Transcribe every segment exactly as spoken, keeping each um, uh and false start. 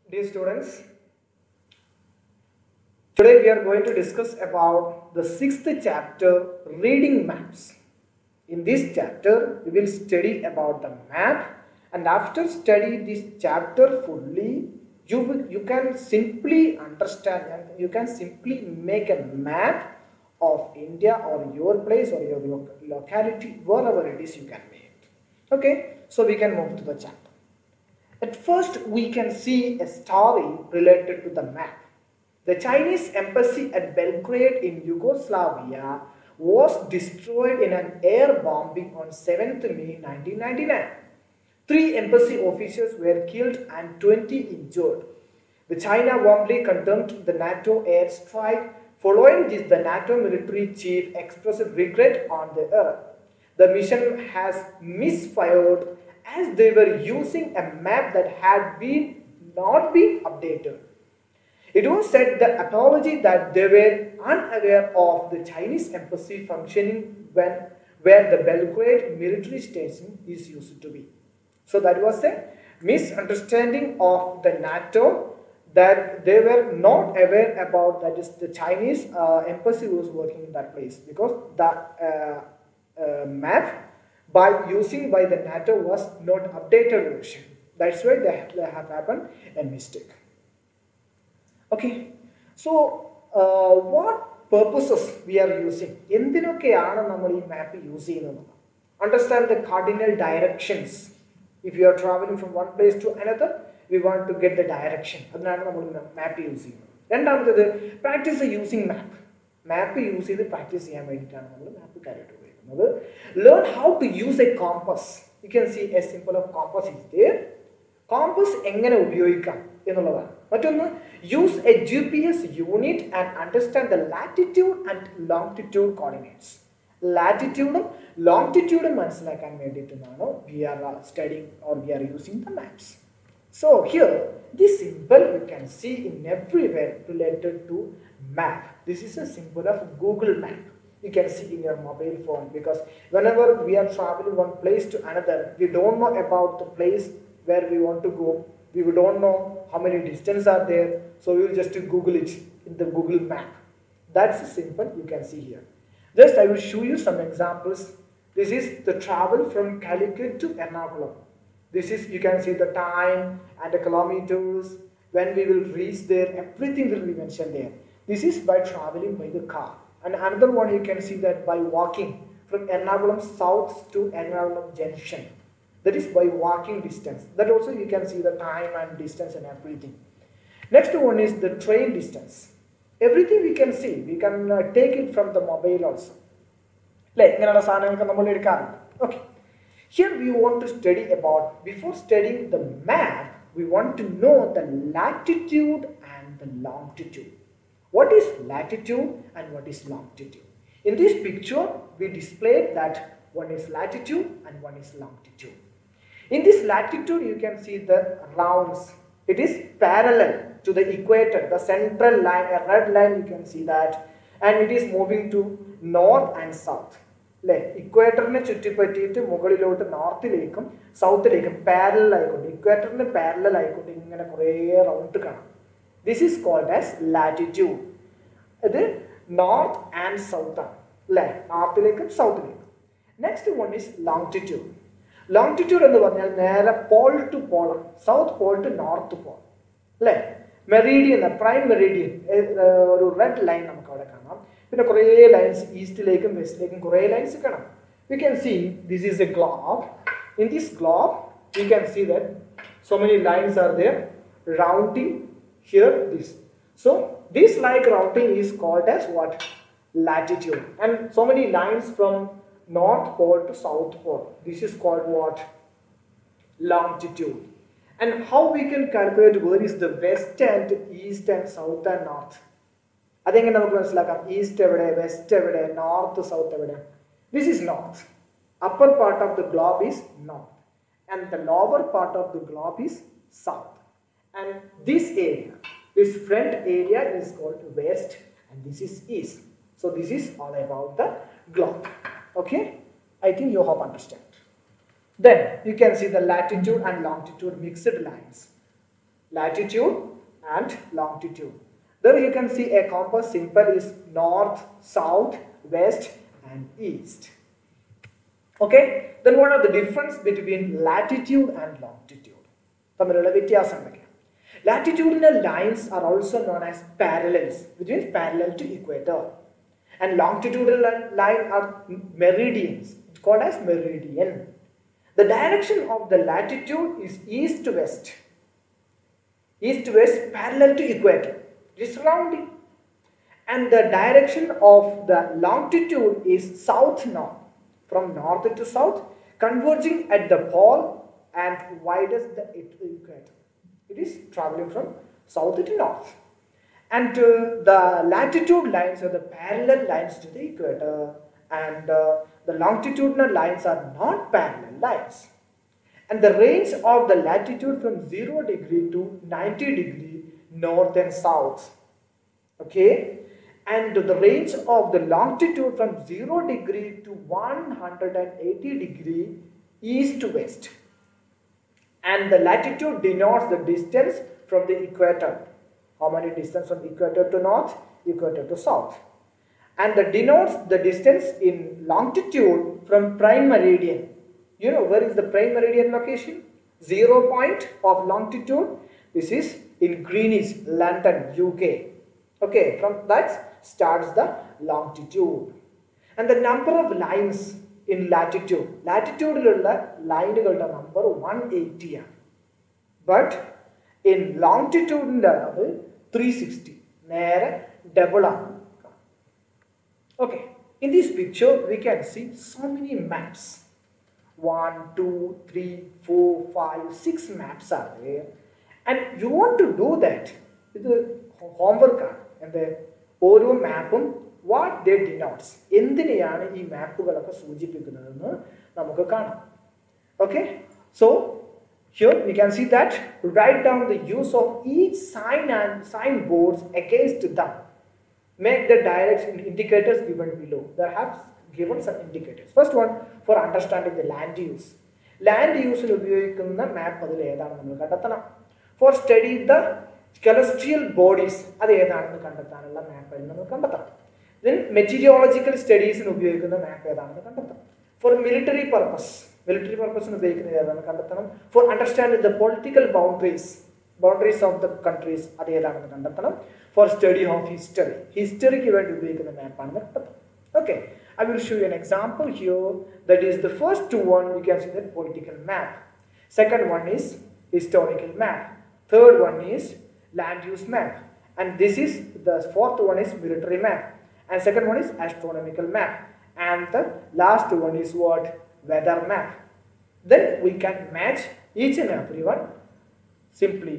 Dear students, today we are going to discuss about the sixth chapter, reading maps. In this chapter, we will study about the map, and after study this chapter fully, you will, you can simply understand and you can simply make a map of India or your place or your loc locality, wherever it is you can make it. Okay, so we can move to the chapter. At first, we can see a story related to the map. The Chinese embassy at Belgrade in Yugoslavia was destroyed in an air bombing on seventh May nineteen ninety-nine. Three embassy officials were killed and twenty injured. The China warmly condemned the NATO airstrike. Following this, the NATO military chief expressed regret on the error. The mission has misfired as they were using a map that had been not been updated. It was said the apology that they were unaware of the Chinese embassy functioning when where the Belgrade military station is used to be. So that was a misunderstanding of the NATO, that they were not aware about that is the Chinese uh, embassy was working in that place, because the uh, uh, map by using by the NATO was not updated version. That's why they, they have happened a mistake. Okay, so uh, what purposes we are using? എന്തിനൊക്കെയാണ് നമ്മൾ ഈ map use ചെയ്യുന്നത്? Understand the cardinal directions. If you are traveling from one place to another, we want to get the direction. അതിനാണ് നമ്മൾ map use ചെയ്യുന്നത്. രണ്ടാമത്തേത് practice using map. Map use ചെയ്ത് practice ചെയ്യാൻ വേണ്ടിയിട്ടാണ് നമ്മൾ മാപ്പ് കാര്യമായിട്ട് ഉപയോഗിക്കുന്നത്. Learn how to use a compass. You can see a symbol of compass is there. Compass എങ്ങനെ ഉപയോഗിക്കാം എന്നുള്ളതാണ്. മറ്റൊന്ന്, use a G P S unit and understand the latitude and longitude coordinates. Latitude longitude മനസ്സിലാക്കാൻ വേണ്ടിയിട്ടാണ് we are studying or we are using the maps. So here, this symbol you can see in everywhere related to map. This is a symbol of Google Map. You can see in your mobile phone, because whenever we are traveling one place to another, we don't know about the place where we want to go. We don't know how many distance are there, so we will just Google it in the Google Map. That's the symbol you can see here. Just I will show you some examples. This is the travel from Calicut to Ernakulam. This is, you can see the time and the kilometers, when we will reach there, everything will be mentioned there. This is by traveling by the car. And another one you can see that by walking from Ernakulam South to Ernakulam Junction. That is by walking distance. That also you can see the time and distance and everything. Next one is the train distance. Everything we can see. We can uh, take it from the mobile also. Okay. Here we want to study about, before studying the map, we want to know the latitude and the longitude. What is latitude and what is longitude? In this picture, we displayed that one is latitude and one is longitude. In this latitude, you can see the rounds. It is parallel to the equator, the central line, a red line, you can see that, and it is moving to north and south. ഇക്വേറ്ററിനെ ചുറ്റിപ്പറ്റിയിട്ട് മുകളിലോട്ട് നോർത്തിലേക്കും സൗത്തിലേക്കും parallel ആയിക്കൊണ്ട് ഇക്വേറ്ററിന് parallel ആയിക്കൊണ്ട് ഇങ്ങനെ കുറേ round കാണാം. This is called as latitude. ഇത് north and south ആണ് അല്ലേ, നോർത്തിലേക്കും സൗത്തിലേക്കും. Next one is longitude. Longitude എന്ന് പറഞ്ഞാൽ നേരെ പോൾ ടു പോളാണ്, south pole to north pole അല്ലേ. മെറീഡിയൻ, പ്രൈം മെറീഡിയൻ, ഒരു റെഡ് ലൈൻ നമുക്ക് അവിടെ കാണാം. പിന്നെ കുറേ ലൈൻസ് ഈസ്റ്റിലേക്കും വെസ്റ്റിലേക്കും കുറേ ലൈൻസ് കാണാം. We can see this is a globe. In this globe, we can see that so many lines are there rounding here this. So this like rounding is called as what? Latitude. And so many lines from north pole to south pole. This is called what? Longitude. And how we can calculate where is the west and east and south and north? അതെങ്ങനെ നമുക്ക് മനസ്സിലാക്കാം? East എവിടെ, west എവിടെ, north south എവിടെ? This is north. Upper part of the globe is north and the lower part of the globe is south. And this area, this front area is called west and this is east. So this is all about the globe. Okay, I think you have understand. Then you can see the latitude and longitude mixed lines. latitude and longitude. There you can see a compass symbol is north, south, west and east. Okay, then what are the difference between latitude and longitude? തമ്മിലുള്ള വ്യത്യാസം എന്തൊക്കെയാണ്? Latitudinal lines are also known as parallels, which means parallel to equator. And longitudinal line are meridians. It's called as meridian. The direction of the latitude is east to west. East to west parallel to equator. It is surrounding. And the direction of the longitude is south north. From north to south, converging at the pole and widest the equator. It is traveling from south to north. And uh, the latitude lines are the parallel lines to the equator, and uh, the longitudinal lines are not parallel lines. And the range of the latitude from zero degree to ninety degree north and south. Okay, and the range of the longitude from zero degree to one hundred eighty degree east to west. And the latitude denotes the distance from the equator. How many distance from equator to north, equator to south. And that denotes the distance in longitude from prime meridian. You know where is the prime meridian location? Zero point of longitude. This is in Greenwich, London, U K. Okay, from that starts the longitude. And the number of lines in latitude. Latitude line number one eighty. But in longitude level three sixty. Double. Okay, in this picture we can see so many maps. One, two, three, four, five, six maps are there. And you want to do that. It's a homework. And the Oro map, what they denotes. എന്തിനെയാണ് ഈ മാപ്പുകളൊക്കെ സൂചിപ്പിക്കുന്നതെന്ന് നമുക്ക് കാണാം. Okay, so here we can see that write down the use of each sign and signboards against them. Make the direction indicators given below. There have given some indicators. First one for understanding the land use. Land use il ഉപയോഗിക്കുന്ന map അതിൽ ഏതാണെന്ന് നമ്മൾ കണ്ടെത്തണം. For study the celestial bodies അത് ഏതാണെന്ന് കണ്ടെത്താനുള്ള map അതിൽ നമ്മൾ കണ്ടെത്തണം. Then meteorological studies ന് ഉപയോഗിക്കുന്ന map ഏതാണെന്ന് കണ്ടെത്തണം. For military purpose military purpose ന് ഉപയോഗിക്കുന്ന ഏതാണെന്ന് കണ്ടെത്തണം. For understanding the political boundaries boundaries of the countries അത് ഏതാണെന്ന് കണ്ടെത്തണം. For study of history history ക്ക് വേണ്ടി ഉപയോഗിക്കുന്ന map ആണെന്ന് കണ്ടെത്തണം. Okay, I will show you an example here. That is the first one. We can see that political map. Second one is historical map. Third one is land use map. And this is the fourth one is military map. And second one is astronomical map. And the last one is what? Weather map. Then we can match each and every one simply.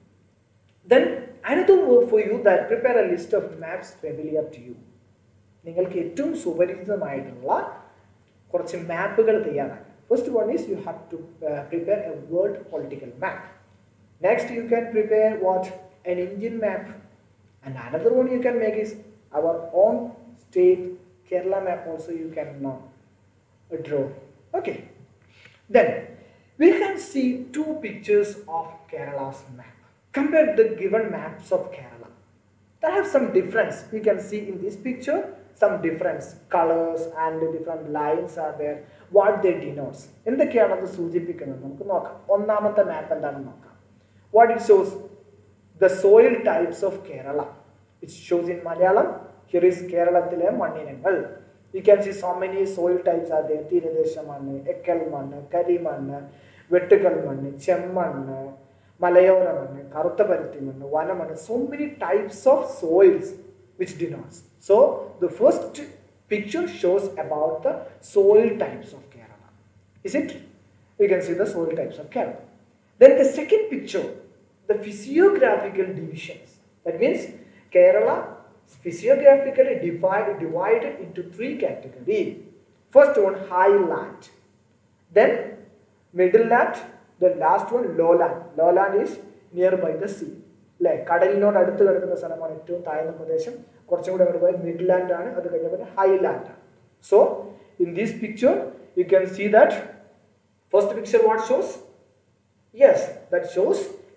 Then another work for you that prepare a list of maps familiar to you. നിങ്ങൾക്ക് ഏറ്റവും സുപരിചിതമായിട്ടുള്ള കുറച്ച് മാപ്പുകൾ തയ്യാറാക്കാം. First one is you have to uh, prepare a world political map. Next you can prepare what? An Indian map. And another one you can make is our own state Kerala map also you can uh, draw. Okay. Then we can see two pictures of Kerala's map. Compare the given maps of Kerala. They have some difference. We can see in this picture some difference. Colors and different lines are there. What they denotes. എന്തൊക്കെയാണ് അത് സൂചിപ്പിക്കുന്നത് നമുക്ക് നോക്കാം. ഒന്നാമത്തെ മാപ്പ് എന്താണെന്ന് നോക്കാം. What it shows? The soil types of Kerala. It shows in Malayalam. Here is കേരളത്തിലെ മണ്ണിനങ്ങൾ. You can see so many soil types are there. തീരദേശ മണ്ണ്, എക്കൽ മണ്ണ്, കരിമണ്ണ്, വെട്ടുകൽ മണ്ണ്, ചെമ്മണ്ണ്, മലയോര മണ്ണ്, കറുത്ത പരുത്തി മണ്ണ്, വനമണ്ണ്. So many types of soils which denotes. So the first picture shows about the soil types of Kerala. Is it? We can see the soil types of Kerala. Then the second picture, the physiographical divisions. That means Kerala physiographically divided, divided into three categories. First one, highland. Then middle land. The last one, lowland. Lowland is nearby the sea. Like കടലിനോട് അടുത്ത് കിടക്കുന്ന സ്ഥലമാണ് ഏറ്റവും താഴ്ന്ന പ്രദേശം. കുറച്ചും കൂടെ അങ്ങോട്ട് പോയാൽ മിഡ്ലാൻഡ് ആണ്. അത് കഴിഞ്ഞാൽ ഹൈലാൻഡ് ആണ്. So in this picture you can see that first picture what shows? Yes, that shows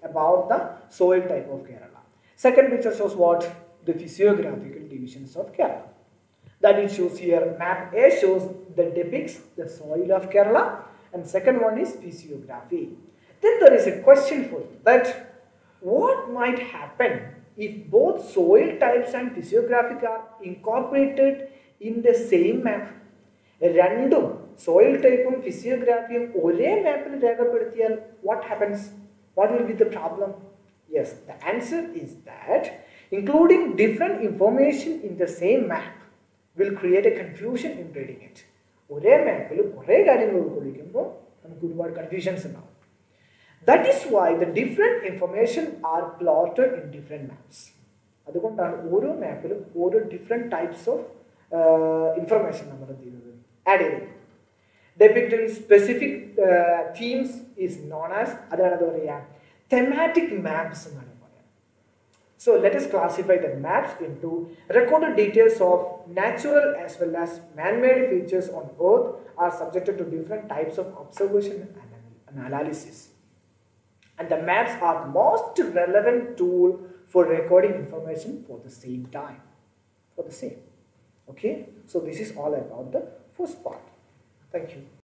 about the soil type of Kerala. Second picture shows what? The physiographical divisions of Kerala. That it shows here, map A shows that depicts the soil of Kerala, and second one is physiography. Then there is a question for you that what might happen if both soil types and physiographic are incorporated in the same map? രണ്ടും soil type ഉം physiography ഒരേ മാപ്പിൽ രേഖപ്പെടുത്തിയാൽ what happens? What will be the problem? Yes, the answer is that including different information in the same map will create a confusion in reading it. ഒരേ മാപ്പിൽ കുറേ കാര്യങ്ങൾ ഉൾക്കൊള്ളിക്കുമ്പോൾ നമുക്ക് ഒരുപാട് കൺഫ്യൂഷൻസ് ഉണ്ടാവും. That is why the different information are plotted in different maps. അതുകൊണ്ടാണ് ഓരോ മാപ്പിലും ഓരോ different types of uh, information നമ്മൾ എന്ത് ചെയ്യുന്നത് ആഡ് ചെയ്തത്. Depicting specific uh, themes is known as അതാണ് എന്താ പറയുക thematic maps എന്നാണ് പറയുക. So let us classify the maps into recorded details of natural as well as man-made features on Earth are subjected to different types of observation and analysis. And the maps are the most relevant tool for recording information for the same time. For the same. Okay? So this is all about the first part. Thank you.